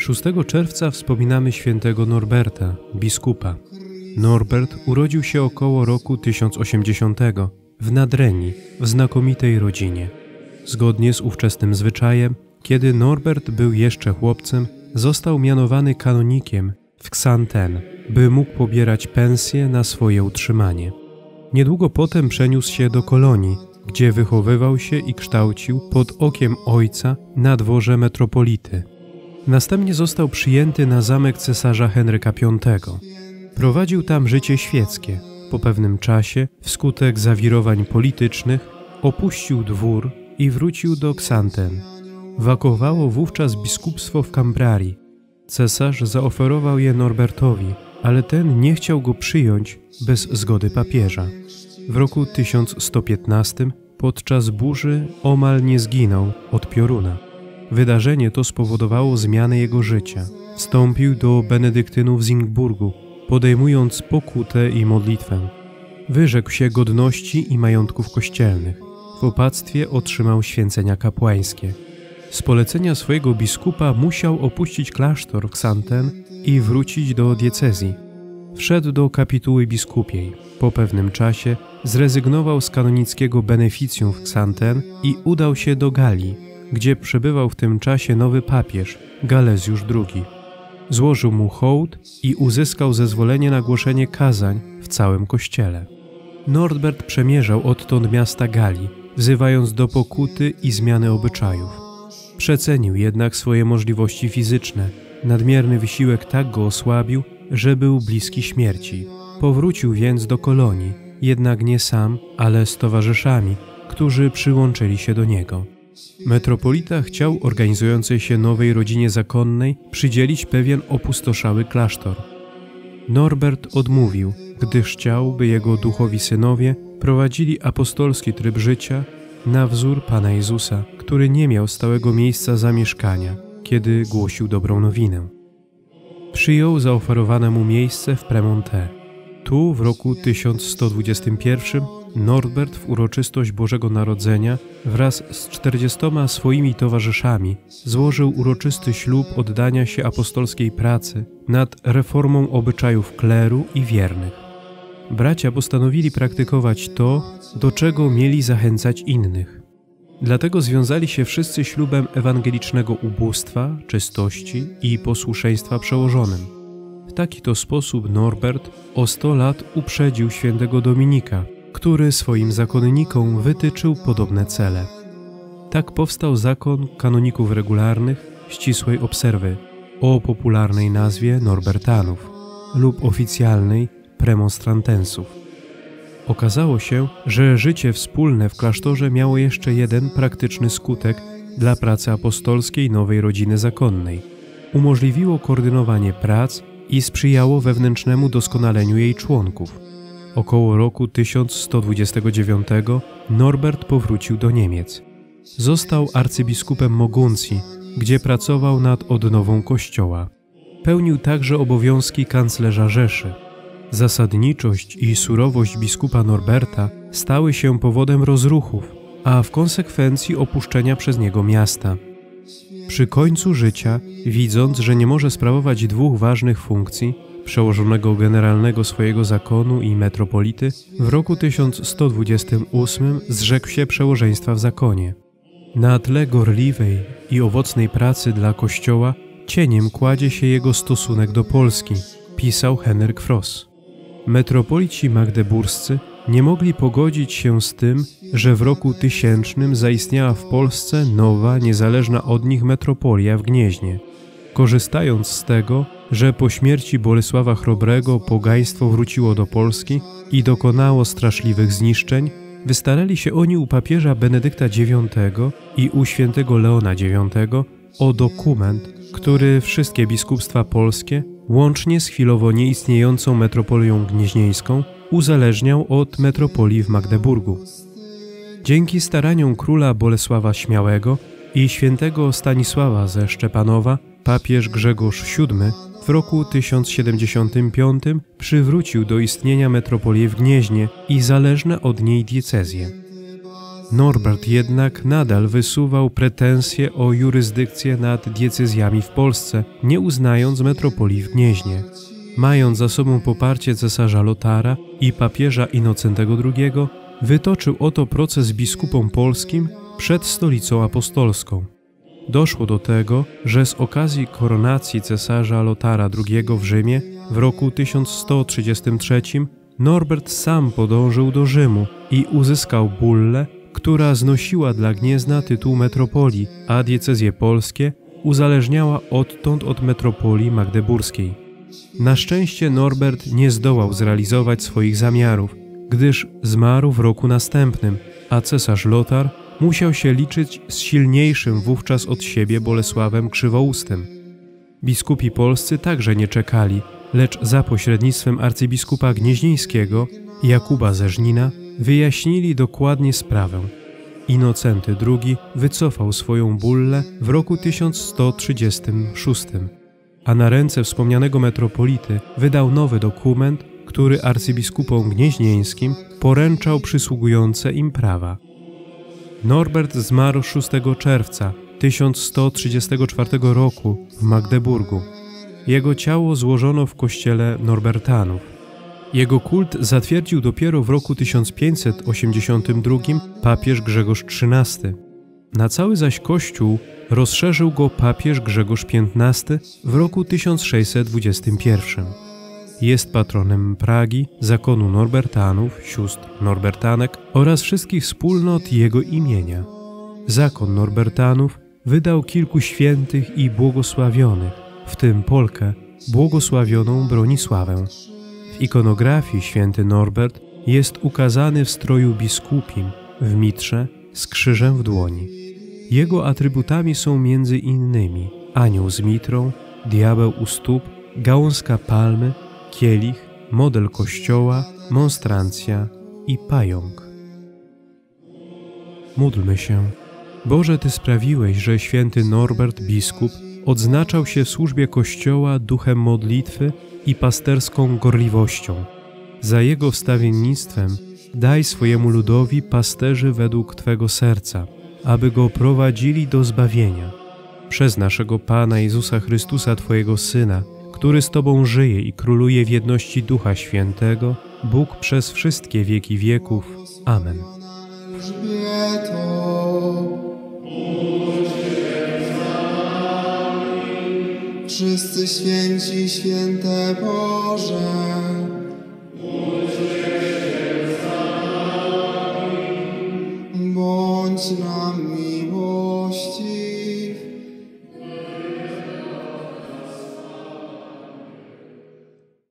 6 czerwca wspominamy świętego Norberta, biskupa. Norbert urodził się około roku 1080 w Nadrenii, w znakomitej rodzinie. Zgodnie z ówczesnym zwyczajem, kiedy Norbert był jeszcze chłopcem, został mianowany kanonikiem w Xanten, by mógł pobierać pensję na swoje utrzymanie. Niedługo potem przeniósł się do Kolonii, gdzie wychowywał się i kształcił pod okiem ojca na dworze metropolity. Następnie został przyjęty na zamek cesarza Henryka V. Prowadził tam życie świeckie. Po pewnym czasie, wskutek zawirowań politycznych, opuścił dwór i wrócił do Xanten. Wakowało wówczas biskupstwo w Cambrarii. Cesarz zaoferował je Norbertowi, ale ten nie chciał go przyjąć bez zgody papieża. W roku 1115 podczas burzy omal nie zginął od pioruna. Wydarzenie to spowodowało zmianę jego życia. Wstąpił do benedyktynów z Ingburgu, podejmując pokutę i modlitwę. Wyrzekł się godności i majątków kościelnych. W opactwie otrzymał święcenia kapłańskie. Z polecenia swojego biskupa musiał opuścić klasztor w Xanten i wrócić do diecezji. Wszedł do kapituły biskupiej. Po pewnym czasie zrezygnował z kanonickiego beneficjum w Xanten i udał się do Galii, gdzie przebywał w tym czasie nowy papież, Galezjusz II. Złożył mu hołd i uzyskał zezwolenie na głoszenie kazań w całym kościele. Norbert przemierzał odtąd miasta Galii, wzywając do pokuty i zmiany obyczajów. Przecenił jednak swoje możliwości fizyczne. Nadmierny wysiłek tak go osłabił, że był bliski śmierci. Powrócił więc do Kolonii, jednak nie sam, ale z towarzyszami, którzy przyłączyli się do niego. Metropolita chciał organizującej się nowej rodzinie zakonnej przydzielić pewien opustoszały klasztor. Norbert odmówił, gdyż chciał, by jego duchowi synowie prowadzili apostolski tryb życia na wzór Pana Jezusa, który nie miał stałego miejsca zamieszkania, kiedy głosił dobrą nowinę. Przyjął zaoferowane mu miejsce w Premonte. Tu w roku 1121 Norbert w uroczystość Bożego Narodzenia wraz z 40 swoimi towarzyszami złożył uroczysty ślub oddania się apostolskiej pracy nad reformą obyczajów kleru i wiernych. Bracia postanowili praktykować to, do czego mieli zachęcać innych. Dlatego związali się wszyscy ślubem ewangelicznego ubóstwa, czystości i posłuszeństwa przełożonym. W taki to sposób Norbert o 100 lat uprzedził świętego Dominika, który swoim zakonnikom wytyczył podobne cele. Tak powstał zakon kanoników regularnych ścisłej obserwy o popularnej nazwie Norbertanów lub oficjalnej Premonstrantensów. Okazało się, że życie wspólne w klasztorze miało jeszcze jeden praktyczny skutek dla pracy apostolskiej nowej rodziny zakonnej. Umożliwiło koordynowanie prac i sprzyjało wewnętrznemu doskonaleniu jej członków. Około roku 1129 Norbert powrócił do Niemiec. Został arcybiskupem Moguncji, gdzie pracował nad odnową kościoła. Pełnił także obowiązki kanclerza Rzeszy. Zasadniczość i surowość biskupa Norberta stały się powodem rozruchów, a w konsekwencji opuszczenia przez niego miasta. Przy końcu życia, widząc, że nie może sprawować dwóch ważnych funkcji, przełożonego generalnego swojego zakonu i metropolity, w roku 1128 zrzekł się przełożeństwa w zakonie. Na tle gorliwej i owocnej pracy dla Kościoła cieniem kładzie się jego stosunek do Polski, pisał Henryk Fross. Metropolici magdeburscy nie mogli pogodzić się z tym, że w roku 1000 zaistniała w Polsce nowa, niezależna od nich metropolia w Gnieźnie. Korzystając z tego, że po śmierci Bolesława Chrobrego pogaństwo wróciło do Polski i dokonało straszliwych zniszczeń, wystarali się oni u papieża Benedykta IX i u świętego Leona IX o dokument, który wszystkie biskupstwa polskie, łącznie z chwilowo nieistniejącą metropolią gnieźnieńską, uzależniał od metropolii w Magdeburgu. Dzięki staraniom króla Bolesława Śmiałego i świętego Stanisława ze Szczepanowa, papież Grzegorz VII w roku 1075 przywrócił do istnienia metropolię w Gnieźnie i zależne od niej diecezje. Norbert jednak nadal wysuwał pretensje o jurysdykcję nad diecezjami w Polsce, nie uznając metropolii w Gnieźnie. Mając za sobą poparcie cesarza Lotara i papieża Innocentego II, wytoczył oto proces biskupom polskim przed stolicą apostolską. Doszło do tego, że z okazji koronacji cesarza Lotara II w Rzymie w roku 1133 Norbert sam podążył do Rzymu i uzyskał bullę, która znosiła dla Gniezna tytuł metropolii, a diecezje polskie uzależniała odtąd od metropolii magdeburskiej. Na szczęście Norbert nie zdołał zrealizować swoich zamiarów, gdyż zmarł w roku następnym, a cesarz Lotar musiał się liczyć z silniejszym wówczas od siebie Bolesławem Krzywoustym. Biskupi polscy także nie czekali, lecz za pośrednictwem arcybiskupa gnieźnieńskiego Jakuba ze Żnina wyjaśnili dokładnie sprawę. Innocenty II wycofał swoją bullę w roku 1136, a na ręce wspomnianego metropolity wydał nowy dokument, który arcybiskupom gnieźnieńskim poręczał przysługujące im prawa. Norbert zmarł 6 czerwca 1134 roku w Magdeburgu. Jego ciało złożono w kościele Norbertanów. Jego kult zatwierdził dopiero w roku 1582 papież Grzegorz XIII. Na cały zaś Kościół rozszerzył go papież Grzegorz XV w roku 1621. Jest patronem Pragi, zakonu Norbertanów, sióstr Norbertanek oraz wszystkich wspólnot jego imienia. Zakon Norbertanów wydał kilku świętych i błogosławionych, w tym Polkę, błogosławioną Bronisławę. W ikonografii święty Norbert jest ukazany w stroju biskupim, w mitrze, z krzyżem w dłoni. Jego atrybutami są między innymi anioł z mitrą, diabeł u stóp, gałązka palmy, kielich, model kościoła, monstrancja i pająk. Módlmy się. Boże, Ty sprawiłeś, że święty Norbert biskup odznaczał się w służbie Kościoła duchem modlitwy i pasterską gorliwością. Za jego wstawiennictwem daj swojemu ludowi pasterzy według Twego serca, aby go prowadzili do zbawienia. Przez naszego Pana Jezusa Chrystusa, Twojego Syna, który z Tobą żyje i króluje w jedności Ducha Świętego, Bóg przez wszystkie wieki wieków. Amen. Wszyscy święci, święte Boże, bądź nam miłościwy.